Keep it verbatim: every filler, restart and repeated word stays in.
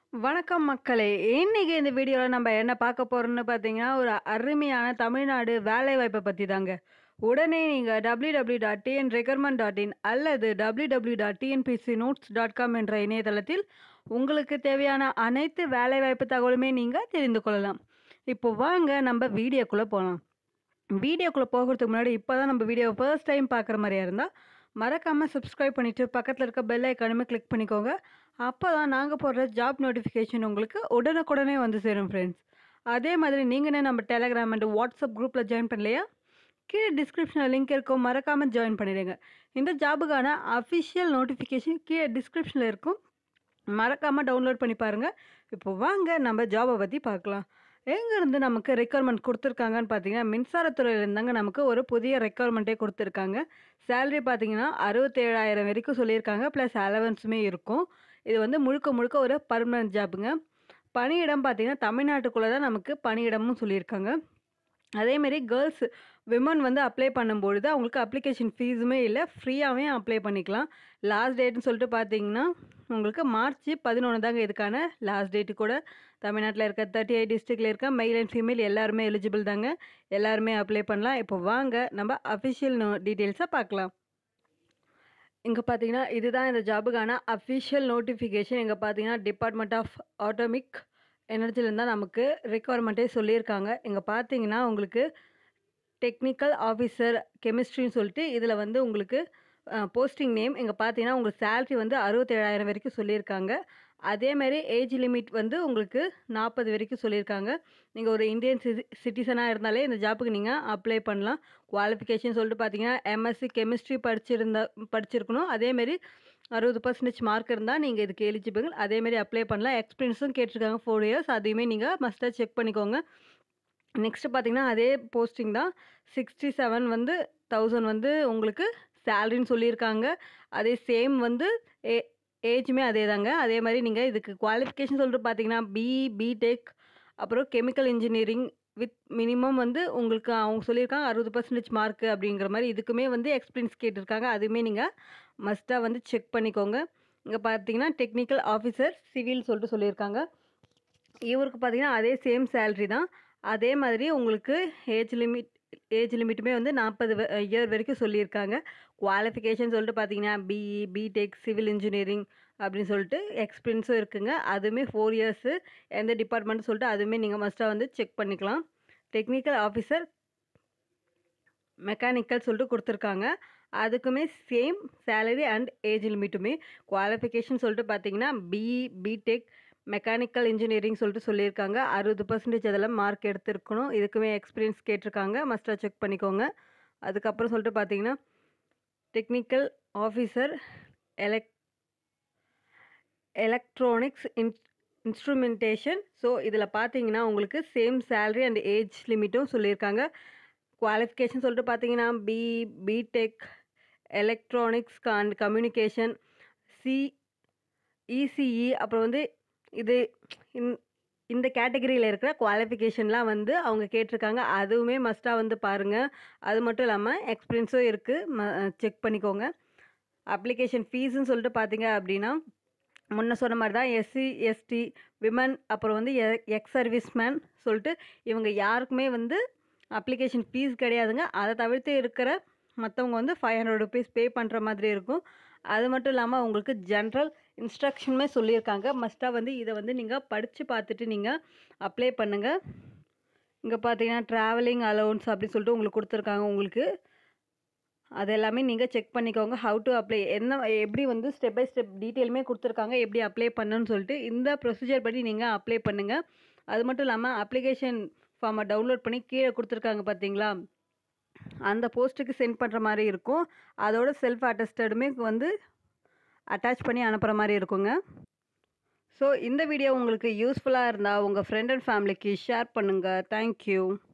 வணக்கம் மக்களே! இன்னைக்கு இந்த வீடியோல நம்ம என்ன பார்க்க போறோம்னு பார்த்தீங்கன்னா, ஒரு அருமையான தமிழ்நாடு வேலைவாய்ப்ப பத்தி தாங்க. உடனே நீங்க W W W dot T N recruitment dot in அல்லது W W W dot T N P C notes dot com என்ற இணையதளத்தில் உங்களுக்கு தேவையான அனைத்து வேலைவாய்ப்பு தகவலுமே நீங்க தெரிந்து கொள்ளலாம். இப்போ வாங்க நம்ம வீடியோக்குள்ள போலாம். வீடியோக்குள்ள போகறதுக்கு முன்னாடி இப்பதான் நம்ம வீடியோவ ஃபர்ஸ்ட் டைம் பார்க்குற மாரியா இருந்தா, மறக்காம சப்ஸ்கிரைப் பண்ணிட்டு பக்கத்துல இருக்க பெல் ஐகானுமே கிளிக் பண்ணிக்கோங்க. அப்பதான் நாங்க போடுற ஜாப் நோட்டிஃபிகேஷன் உங்களுக்கு உடனுக்குடனே வந்து சேரும் ஃப்ரெண்ட்ஸ். அதே மாதிரி நீங்க என்ன நம்ம டெலகிராம் அண்ட் வாட்ஸ்அப் குரூப்ல ஜாயின் பண்ணலையா? கீழே டிஸ்கிரிப்ஷன்ல லிங்க் இருக்கும். மறக்காம ஜாயின் பண்ணிடுங்க. இந்த ஜாபுக்கான அஃபிஷியல் நோட்டிஃபிகேஷன் கீழே டிஸ்கிரிப்ஷன்ல இருக்கும். மறக்காம டவுன்லோட் பண்ணி பாருங்க. இப்போ வாங்க நம்ம ஜாபை பத்தி பார்க்கலாம். எங்கேருந்து நமக்கு ரெக்யர்மெண்ட் கொடுத்துருக்காங்கன்னு பார்த்தீங்கன்னா, மின்சாரத்துறையிலேருந்தாங்க நமக்கு ஒரு புதிய ரெக்யர்மெண்ட்டே கொடுத்துருக்காங்க. சேலரி பார்த்தீங்கன்னா அறுபத்தேழாயிரம் வரைக்கும் சொல்லியிருக்காங்க. ப்ளஸ் அலவன்ஸுமே இருக்கும். இது வந்து முழுக்க முழுக்க ஒரு பர்மனன்ட் ஜாப்புங்க. பணியிடம் பார்த்தீங்கன்னா தமிழ்நாட்டுக்குள்ளே தான் நமக்கு பணியிடமும் சொல்லியிருக்காங்க. அதேமாரி கேர்ள்ஸ் விமன் வந்து அப்ளை பண்ணும்பொழுது அவங்களுக்கு அப்ளிகேஷன் ஃபீஸுமே இல்லை, ஃப்ரீயாகவே அப்ளை பண்ணிக்கலாம். லாஸ்ட் டேட்னு சொல்லிட்டு பார்த்தீங்கன்னா உங்களுக்கு மார்ச் பதினொன்று தாங்க இதுக்கான லாஸ்ட் டேட்டு கூட. தமிழ்நாட்டில் இருக்க தேர்ட்டி எயிட் டிஸ்ட்ரிக்டில் இருக்க மெயில் அண்ட் ஃபீமேல் எல்லாருமே எலிஜிபிள் தாங்க. எல்லாருமே அப்ளை பண்ணலாம். இப்போ வாங்க நம்ம அஃபிஷியல் நோ டீட்டெயில்ஸை பார்க்கலாம். இங்கே பார்த்தீங்கன்னா இதுதான் இந்த ஜாபுக்கான அஃபிஷியல் நோட்டிஃபிகேஷன். இங்கே பார்த்தீங்கன்னா டிபார்ட்மெண்ட் ஆஃப் ஆட்டோமிக் எனர்ஜிலேருந்து தான் நமக்கு ரெக்குவயர்மெண்ட்டே சொல்லியிருக்காங்க. இங்கே பார்த்தீங்கன்னா உங்களுக்கு டெக்னிக்கல் ஆஃபீஸர் கெமிஸ்ட்ரின்னு சொல்லிட்டு இதில் வந்து உங்களுக்கு போஸ்டிங் நேம் இங்கே பார்த்தீங்கன்னா உங்களுக்கு சேலரி வந்து அறுபத்தேழாயிரம் வரைக்கும் சொல்லியிருக்காங்க. அதேமாரி ஏஜ் லிமிட் வந்து உங்களுக்கு நாற்பது வரைக்கும் சொல்லியிருக்காங்க. நீங்கள் ஒரு இந்தியன் சிசி சிட்டிசனாக இருந்தாலே இந்த ஜாப்புக்கு நீங்கள் அப்ளை பண்ணலாம். குவாலிஃபிகேஷன் சொல்லிட்டு பார்த்தீங்கன்னா எம்எஸ்சி கெமிஸ்ட்ரி படிச்சிருந்தா படிச்சிருக்கணும். அதேமாரி அறுபது பர்சன்டேஜ் மார்க் இருந்தால் நீங்கள் இதுக்கு எலிஜிபிள். அதேமாரி அப்ளை பண்ணலாம். எக்ஸ்பீரியன்ஸும் கேட்டிருக்காங்க ஃபோர் இயர்ஸ். அதையுமே நீங்கள் மஸ்ட்டாக செக் பண்ணிக்கோங்க. நெக்ஸ்ட்டு பார்த்தீங்கன்னா அதே போஸ்டிங் தான். சிக்ஸ்டி செவன் வந்து தௌசண்ட் வந்து உங்களுக்கு சேலரின்னு சொல்லியிருக்காங்க. அதே சேம் வந்து ஏ ஏஜுமே அதே தாங்க. அதே மாதிரி நீங்கள் இதுக்கு குவாலிஃபிகேஷன் சொல்லிட்டு பார்த்தீங்கன்னா பிஇ பிடெக் அப்புறம் கெமிக்கல் இன்ஜினியரிங் வித் மினிமம் வந்து உங்களுக்கு அவங்க சொல்லியிருக்காங்க அறுபது பர்சன்டேஜ் மார்க்கு அப்படிங்கிற மாதிரி. இதுக்குமே வந்து எக்ஸ்பீரியன்ஸ் கேட்டிருக்காங்க. அதுவுமே நீங்கள் மஸ்ட்டாக வந்து செக் பண்ணிக்கோங்க. இங்கே பார்த்தீங்கன்னா டெக்னிக்கல் ஆஃபீஸர் சிவில் சொல்லிட்டு சொல்லியிருக்காங்க. இவருக்கு பார்த்தீங்கன்னா அதே சேம் சேலரி தான். அதே மாதிரி உங்களுக்கு ஏஜ் லிமிட் ஏஜ் லிமிட்டுமே வந்து நாற்பது இயர் வரைக்கும் சொல்லியிருக்காங்க. குவாலிஃபிகேஷன் சொல்லிட்டு பார்த்தீங்கன்னா பிஇ பிடெக் சிவில் இன்ஜினியரிங் அப்படின்னு சொல்லிட்டு எக்ஸ்பீரியன்ஸும் இருக்குங்க. அதுவுமே ஃபோர் இயர்ஸு எந்த டிபார்ட்மெண்ட்னு சொல்லிட்டு அதுவுமே நீங்கள் மஸ்ட்டாக வந்து செக் பண்ணிக்கலாம். டெக்னிக்கல் ஆஃபீஸர் மெக்கானிக்கல் சொல்லிட்டு கொடுத்துருக்காங்க. அதுக்குமே சேம் சேலரி அண்ட் ஏஜ் லிமிட்டுமே. குவாலிஃபிகேஷன் சொல்லிட்டு பார்த்தீங்கன்னா பிஇ பிடெக் மெக்கானிக்கல் இன்ஜினியரிங் சொல்லிட்டு சொல்லியிருக்காங்க. அறுபது பர்சன்டேஜ் அதெல்லாம் மார்க் எடுத்துருக்கணும். இதுக்குமே எக்ஸ்பீரியன்ஸ் கேட்டிருக்காங்க. மஸ்ட்டாக செக் பண்ணிக்கோங்க. அதுக்கப்புறம் சொல்லிட்டு பார்த்தீங்கன்னா டெக்னிக்கல் ஆஃபீஸர் எலக் எலக்ட்ரானிக்ஸ் இன் இன்ஸ்ட்ருமெண்டேஷன். ஸோ இதில் பார்த்தீங்கன்னா உங்களுக்கு சேம் சேலரி அண்ட் ஏஜ் லிமிட்டும் சொல்லியிருக்காங்க. குவாலிஃபிகேஷன் சொல்லிட்டு பார்த்தீங்கன்னா BE BTech electronics and communication C ECE அப்புறம் வந்து இது இந்த கேட்டகரியில் இருக்கிற குவாலிஃபிகேஷன்லாம் வந்து அவங்க கேட்டிருக்காங்க. அதுவுமே மஸ்ட்டாக வந்து பாருங்கள். அது மட்டும் இல்லாமல் எக்ஸ்பீரியன்ஸும் இருக்குது. ம செக் பண்ணிக்கோங்க. அப்ளிகேஷன் ஃபீஸுன்னு சொல்லிட்டு பார்த்தீங்க அப்படின்னா முன்ன சொன்ன மாதிரி தான் எஸ்சி எஸ்டி விமன் அப்புறம் வந்து எ எக்ஸ் சர்வீஸ்மேன் சொல்லிட்டு இவங்க யாருக்குமே வந்து அப்ளிகேஷன் ஃபீஸ் கிடையாதுங்க. அதை தவிர்த்து இருக்கிற மற்றவங்க வந்து ஃபைவ் ஹண்ட்ரட் ருபீஸ் பே பண்ணுற மாதிரி இருக்கும். அது மட்டும் இல்லாமல் உங்களுக்கு ஜென்ரல் இன்ஸ்ட்ரக்ஷனுமே சொல்லியிருக்காங்க. மஸ்ட்டாக வந்து இதை வந்து நீங்கள் படித்து பார்த்துட்டு நீங்கள் அப்ளை பண்ணுங்கள். இங்கே பார்த்தீங்கன்னா ட்ராவலிங் அலோவன்ஸ் அப்படின்னு சொல்லிட்டு உங்களுக்கு கொடுத்துருக்காங்க. உங்களுக்கு அது எல்லாமே நீங்கள் செக் பண்ணிக்கோங்க. ஹவு டு அப்ளை என்ன எப்படி வந்து ஸ்டெப் பை ஸ்டெப் டீட்டெயிலுமே கொடுத்துருக்காங்க. எப்படி அப்ளை பண்ணணும்னு சொல்லிட்டு இந்த ப்ரொசீஜர் படி நீங்கள் அப்ளை பண்ணுங்கள். அது மட்டும் இல்லாமல் அப்ளிகேஷன் ஃபார்மை டவுன்லோட் பண்ணி கீழே கொடுத்துருக்காங்க பார்த்தீங்களா, அந்த போஸ்ட்டுக்கு சென்ட் பண்ணுற மாதிரி இருக்கும். அதோட செல்ஃப் அட்டஸ்டடுமே வந்து அட்டாச் பண்ணி அனுப்புகிற மாதிரி இருக்குங்க. ஸோ இந்த வீடியோ உங்களுக்கு யூஸ்ஃபுல்லாக இருந்தால் உங்கள் ஃப்ரெண்ட் அண்ட் ஃபேமிலிக்கு ஷேர் பண்ணுங்கள். தேங்க்யூ.